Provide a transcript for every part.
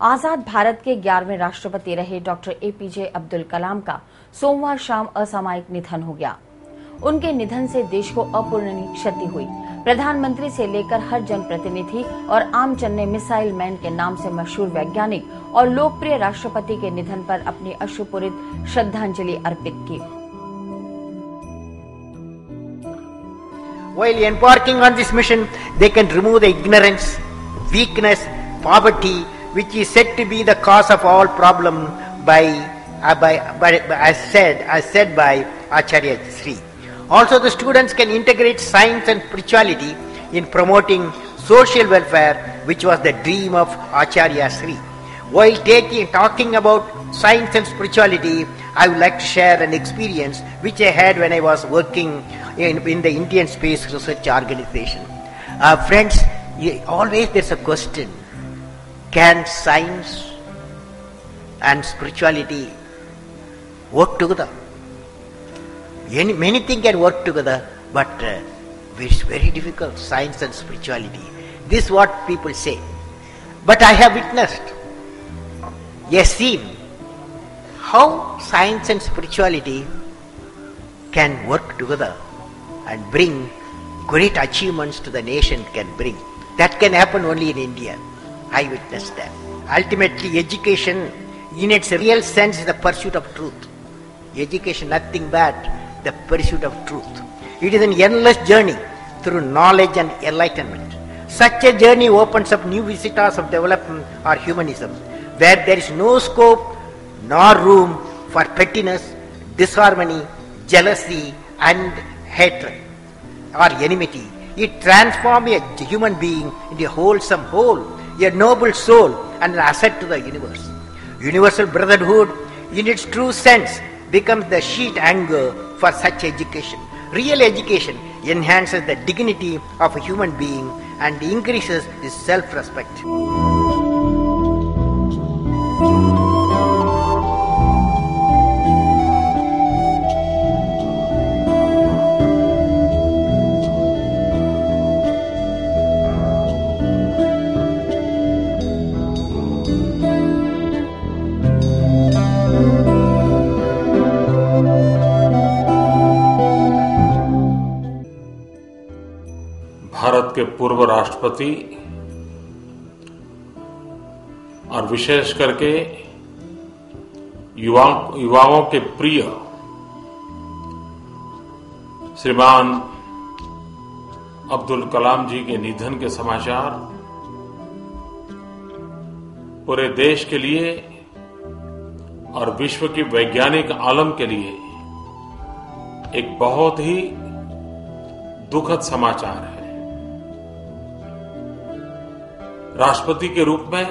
आजाद भारत के 11वें राष्ट्रपति रहे डॉक्टर एपीजे अब्दुल कलाम का सोमवार शाम असामयिक निधन हो गया। उनके निधन से देश को अपूरणीय क्षति हुई। प्रधानमंत्री से लेकर हर जनप्रतिनिधि और आम चन्ने मिसाइल मैन के नाम से मशहूर वैज्ञानिक और लोकप्रिय राष्ट्रपति के निधन पर अपनी अश्रुपूरित श्रद्धांजलि अर्पित की। While embarking on this mission, they can remove the ignorance, weakness, poverty, which is said to be the cause of all problem as said by Acharya Sri. Also, the students can integrate science and spirituality in promoting social welfare, which was the dream of Acharya Sri. While talking about science and spirituality, I would like to share an experience which I had when I was working in the Indian Space Research Organization. Friends, always there's a question: can science and spirituality work together? Many things can work together, but it's very difficult, science and spirituality. This is what people say. But I have witnessed, seen how science and spirituality can work together and bring great achievements to the nation can bring. That can happen only in India. I witnessed that. Ultimately, education in its real sense is the pursuit of truth. Education, nothing but the pursuit of truth. It is an endless journey through knowledge and enlightenment. Such a journey opens up new vistas of development or humanism, where there is no scope nor room for pettiness, disharmony, jealousy and hatred or enmity. It transforms a human being into a wholesome whole, a noble soul and an asset to the universe. Universal brotherhood in its true sense becomes the sheet anchor for such education. Real education enhances the dignity of a human being and increases his self-respect. Bharat के पूर्व राष्ट्रपति और विशेष करके युवाओं के प्रिय श्रीमान अब्दुल कलाम जी के निधन के समाचार पूरे देश के लिए और विश्व की वैज्ञानिक आलम के लिए एक बहुत ही दुखद समाचार है। राष्ट्रपति के रूप में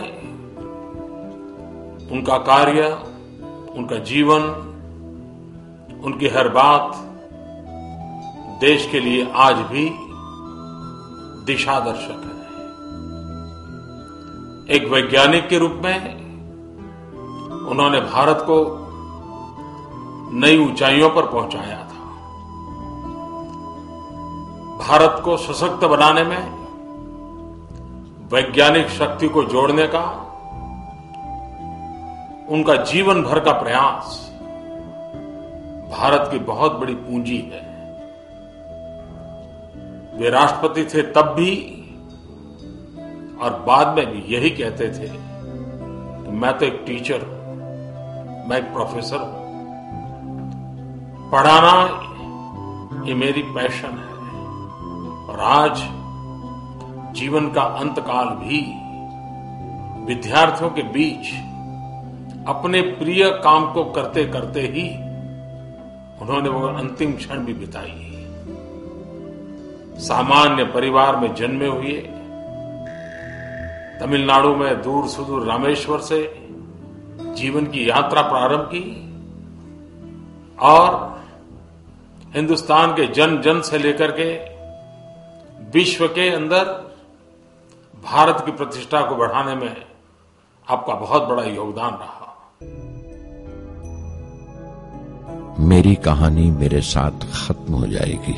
उनका कार्य, उनका जीवन, उनकी हर बात देश के लिए आज भी दिशा दर्शक है। एक वैज्ञानिक के रूप में उन्होंने भारत को नई ऊंचाइयों पर पहुंचाया था। भारत को सशक्त बनाने में वैज्ञानिक शक्ति को जोड़ने का उनका जीवन भर का प्रयास भारत की बहुत बड़ी पूंजी है। वे राष्ट्रपति थे तब भी और बाद में भी यही कहते थे कि मैं तो एक टीचर हूं, मैं एक प्रोफेसर हूं, पढ़ाना ये मेरी पैशन है। और आज जीवन का अंतकाल भी विद्यार्थियों के बीच अपने प्रिय काम को करते करते ही उन्होंने वो अंतिम क्षण भी बिताई। सामान्य परिवार में जन्मे हुए, तमिलनाडु में दूर सुदूर रामेश्वर से जीवन की यात्रा प्रारंभ की और हिंदुस्तान के जन जन से लेकर के विश्व के अंदर भारत की प्रतिष्ठा को बढ़ाने में आपका बहुत बड़ा योगदान रहा। मेरी कहानी मेरे साथ खत्म हो जाएगी,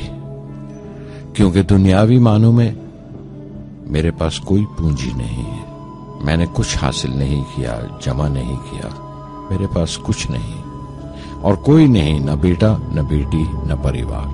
क्योंकि दुनियावी मानों में मेरे पास कोई पूंजी नहीं है। मैंने कुछ हासिल नहीं किया, जमा नहीं किया। मेरे पास कुछ नहीं और कोई नहीं, न बेटा, न बेटी, न परिवार।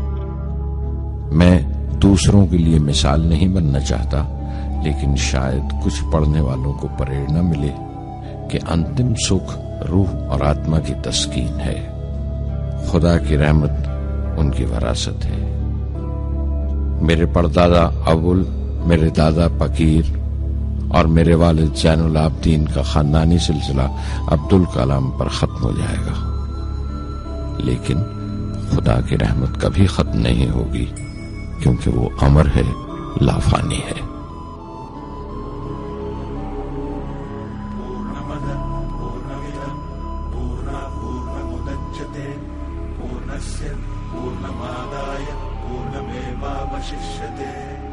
मैं दूसरों के लिए मिसाल नहीं बनना चाहता, लेकिन शायद कुछ पढ़ने वालों को प्रेरणा मिले कि अंतिम सुख रूह और आत्मा की तस्कीन है। खुदा की रहमत उनकी विरासत है। मेरे परदादा अबुल, मेरे दादा फकीर और मेरे वालिद जैनुल आबदीन का खानदानी सिलसिला अब्दुल कलाम पर खत्म हो जाएगा, लेकिन खुदा की रहमत कभी खत्म नहीं होगी, क्योंकि वो अमर है, लाफानी है। पूर्णमादाय पूर्णमेवावशिष्यते।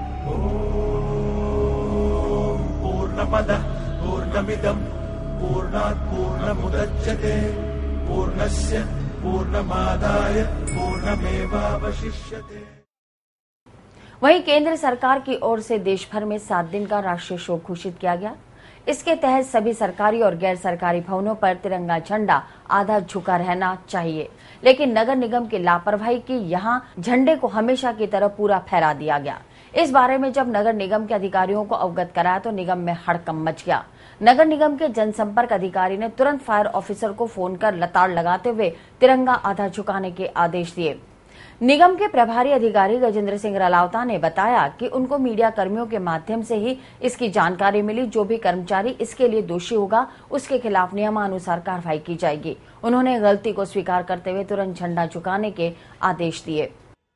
पूर्णमदः पूर्णमिदं पूर्णात् पूर्णमुदच्यते पूर्णस्य पूर्णमादाय पूर्णमेवावशिष्यते। वहीं केंद्र सरकार की ओर से देश भर में 7 दिन का राष्ट्रीय शोक घोषित किया गया। इसके तहत सभी सरकारी और गैर सरकारी भवनों पर तिरंगा झंडा आधा झुका रहना चाहिए, लेकिन नगर निगम की लापरवाही की यहां झंडे को हमेशा की तरह पूरा फहरा दिया गया। इस बारे में जब नगर निगम के अधिकारियों को अवगत कराया तो निगम में हड़कंप मच गया। नगर निगम के जनसंपर्क अधिकारी ने तुरंत फायर ऑफिसर को फोन कर लताड़ लगाते हुए तिरंगा आधा झुकाने के आदेश दिए। निगम के प्रभारी अधिकारी गजेंद्र सिंह रलावता ने बताया कि उनको मीडिया कर्मियों के माध्यम से ही इसकी जानकारी मिली। जो भी कर्मचारी इसके लिए दोषी होगा उसके खिलाफ नियमानुसार कार्रवाई की जाएगी। उन्होंने गलती को स्वीकार करते हुए तुरंत झंडा झुकाने के आदेश दिए।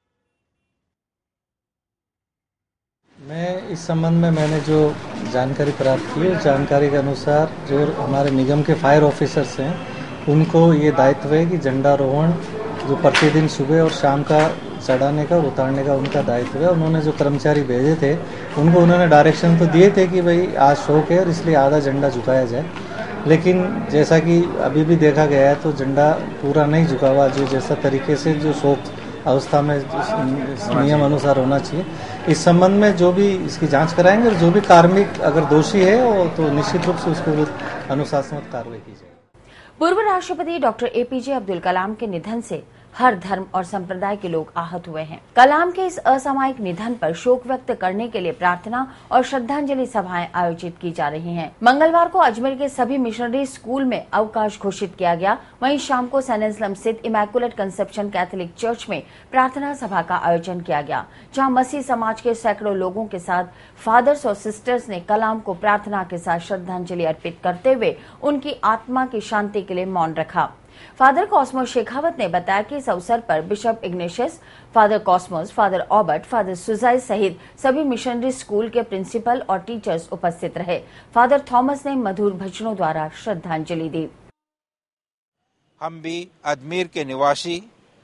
मैं इस संबंध में मैंने जो जानकारी प्राप्त की, उस जानकारी के अनुसार जो हमारे निगम के फायर ऑफिसर्स हैं उनको ये दायित्व है कि झंडारोहण जो प्रतिदिन सुबह और शाम का चढ़ाने का उतारने का उनका दायित्व है। उन्होंने जो कर्मचारी भेजे थे उनको उन्होंने डायरेक्शन तो दिए थे कि भाई आज शोक है और इसलिए आधा झंडा झुकाया जाए, लेकिन जैसा कि अभी भी देखा गया है तो झंडा पूरा नहीं झुका हुआ, जो जैसा तरीके से जो शोक अवस्था में नियम अनुसार होना चाहिए। इस संबंध में जो भी इसकी जांच कराएंगे और जो भी कार्मिक अगर दोषी है वो तो निश्चित रूप से उसके विरुद्ध अनुशासनात्मक कार्रवाई की जाएगी। पूर्व राष्ट्रपति डॉक्टर एपीजे अब्दुल कलाम के निधन से हर धर्म और संप्रदाय के लोग आहत हुए हैं। कलाम के इस असामयिक निधन पर शोक व्यक्त करने के लिए प्रार्थना और श्रद्धांजलि सभाएं आयोजित की जा रही हैं। मंगलवार को अजमेर के सभी मिशनरी स्कूल में अवकाश घोषित किया गया। वहीं शाम को सैनेस्लम स्थित इमैकुलेट कंसेप्शन कैथोलिक चर्च में प्रार्थना सभा का आयोजन किया गया, जहां मसीह समाज के सैकड़ों लोगों के साथ फादर्स और सिस्टर्स ने कलाम को प्रार्थना के साथ श्रद्धांजलि अर्पित करते हुए उनकी आत्मा की शांति के लिए मौन रखा। फादर कॉस्मोस शेखावत ने बताया कि इस अवसर पर bishop Ignatius, father Cosmos, father Aubert, father Sujai सहित सभी मिशनरी स्कूल के प्रिंसिपल और टीचर्स उपस्थित रहे। फादर थॉमस ने मधुर भजनों द्वारा श्रद्धांजलि दी। हम भी अजमेर के निवासी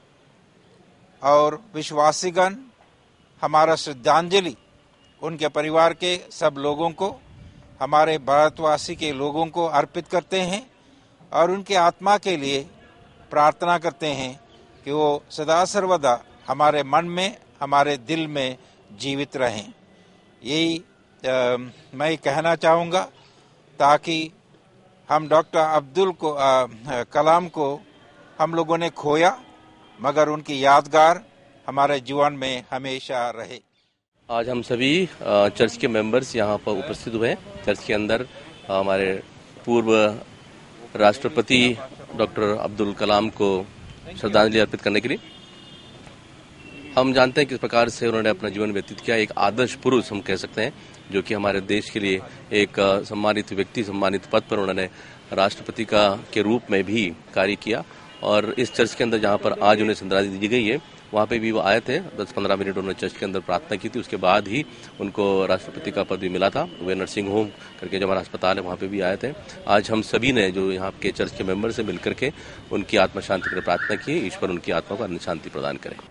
और विश्वासीगण हमारा श्रद्धांजलि उनके परिवार के सब लोगों को, हमारे भारतवासी के लोगों को अर्पित करते हैं और उनके आत्मा के लिए प्रार्थना करते हैं कि वो सदा सर्वदा हमारे मन में, हमारे दिल में जीवित रहें। यही मैं कहना चाहूँगा ताकि हम डॉक्टर अब्दुल कलाम को हम लोगों ने खोया, मगर उनकी यादगार हमारे जीवन में हमेशा रहे। आज हम सभी चर्च के मेंबर्स यहाँ पर उपस्थित हुए हैं। चर्च के अंदर हमारे पूर्व राष्ट्रपति डॉक्टर अब्दुल कलाम को श्रद्धांजलि अर्पित करने के लिए। हम जानते हैं किस प्रकार से उन्होंने अपना जीवन व्यतीत किया। एक आदर्श पुरुष हम कह सकते हैं, जो कि हमारे देश के लिए एक सम्मानित व्यक्ति, सम्मानित पद पर उन्होंने राष्ट्रपति के रूप में भी कार्य किया। और इस चर्च के अंदर जहाँ पर आज उन्हें श्रद्धांजलि दी गई है, वहाँ पे भी वो आए थे। 10-15 मिनट उन्होंने चर्च के अंदर प्रार्थना की थी। उसके बाद ही उनको राष्ट्रपति का पद भी मिला था। वे नर्सिंग होम करके जो हमारा अस्पताल है वहाँ पे भी आए थे। आज हम सभी ने जो यहाँ के चर्च के मेंबर से मिलकर के उनकी आत्मा शांति के लिए प्रार्थना की। ईश्वर उनकी आत्मा को शांति प्रदान करे।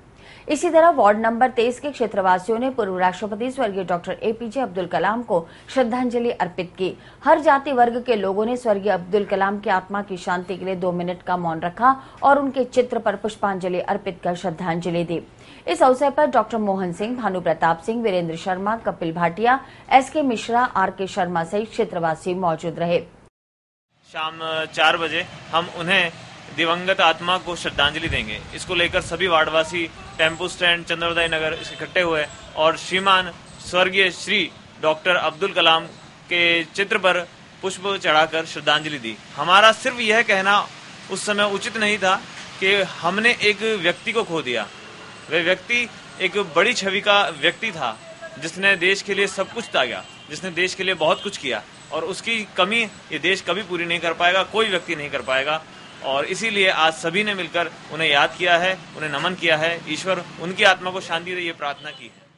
इसी तरह वार्ड नंबर 23 के क्षेत्रवासियों ने पूर्व राष्ट्रपति स्वर्गीय डॉक्टर एपीजे अब्दुल कलाम को श्रद्धांजलि अर्पित की। हर जाति वर्ग के लोगों ने स्वर्गीय अब्दुल कलाम की आत्मा की शांति के लिए 2 मिनट का मौन रखा और उनके चित्र पर पुष्पांजलि अर्पित कर श्रद्धांजलि दी। इस अवसर पर doctor Mohan Singh, Bhanu Pratap Singh, Virendra Sharma, Kapil Bhatia, SK Mishra, RK Sharma सहित क्षेत्रवासी मौजूद रहे। शाम 4 बजे हम उन्हें दिवंगत आत्मा को श्रद्धांजलि देंगे। इसको लेकर सभी वार्डवासी टेम्पो स्टैंड चंद्रोदय नगर इकट्ठे हुए और श्रीमान स्वर्गीय श्री डॉक्टर अब्दुल कलाम के चित्र पर पुष्प चढ़ाकर श्रद्धांजलि दी। हमारा सिर्फ यह कहना उस समय उचित नहीं था कि हमने एक व्यक्ति को खो दिया। वह व्यक्ति एक बड़ी छवि का व्यक्ति था जिसने देश के लिए सब कुछ त्यागा, जिसने देश के लिए बहुत कुछ किया और उसकी कमी ये देश कभी पूरी नहीं कर पाएगा, कोई व्यक्ति नहीं कर पाएगा। और इसीलिए आज सभी ने मिलकर उन्हें याद किया है, उन्हें नमन किया है। ईश्वर उनकी आत्मा को शांति दे, ये प्रार्थना की है।